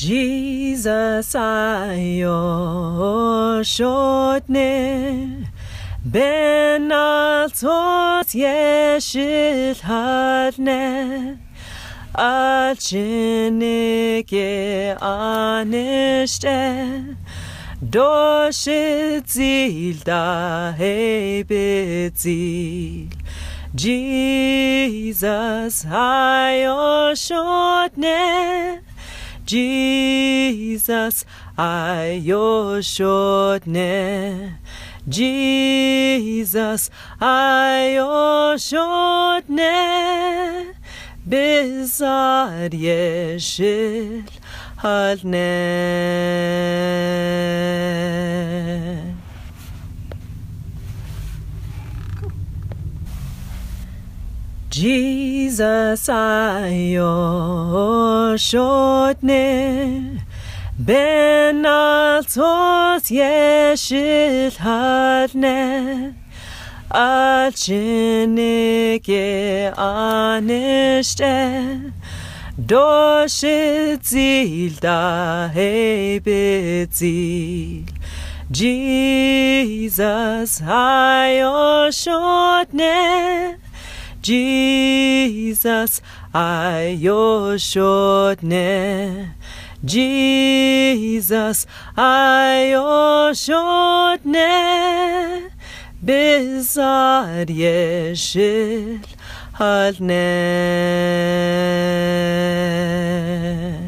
Jesus ayo shotne ben altos yeshil hadne alchinike anishte doshit zil da hebetzil Jesus ayo shotne Jesus ayo shotne Jesus ayo shotne bizad yeshil hadne. Jesus ayo shotne ben altos yeshil hadne alchinike anishte doshit zil da hebetzil Jesus ayo shotne Jesus ayo shotne Jesus ayo shotne bizad yeshil hadne.